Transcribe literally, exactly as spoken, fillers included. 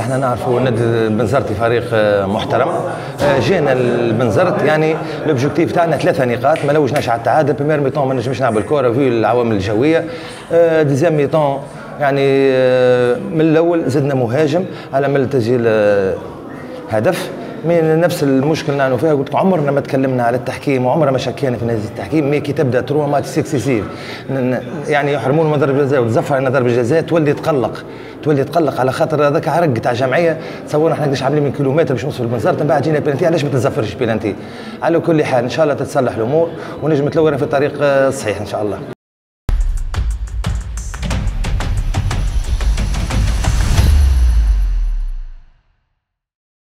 احنا نعرفوا نادي البنزرتي فريق محترم. جينا البنزرت يعني لوبجيكتيف تاعنا ثلاثه نقاط، ما لوجناش على التعادل. بيمير ميطون ما نجمش نلعب الكره في العوامل الجويه. ديزيام ميطون يعني من الاول زدنا مهاجم على امل تسجيل هدف. من نفس المشكل نحن فيها، قلت عمرنا ما تكلمنا على التحكيم وعمرنا ما شكينا في نادي التحكيم. مي كي تبدا تروح ماتش سكسيسيف يعني يحرمون من ضربه الجزاء وتزفر على ضربه الجزاء، تولي تقلق تولي تقلق على خاطر هذاك عرق تاع جمعيه. تصورنا احنا قداش عاملين من كيلومتر باش نوصلوا للبنزرت، من بعد جينا بلانتي، علاش ما تتزفرش بلانتي؟ على كل حال ان شاء الله تتصلح الامور ونجم تلورا في الطريق الصحيح ان شاء الله.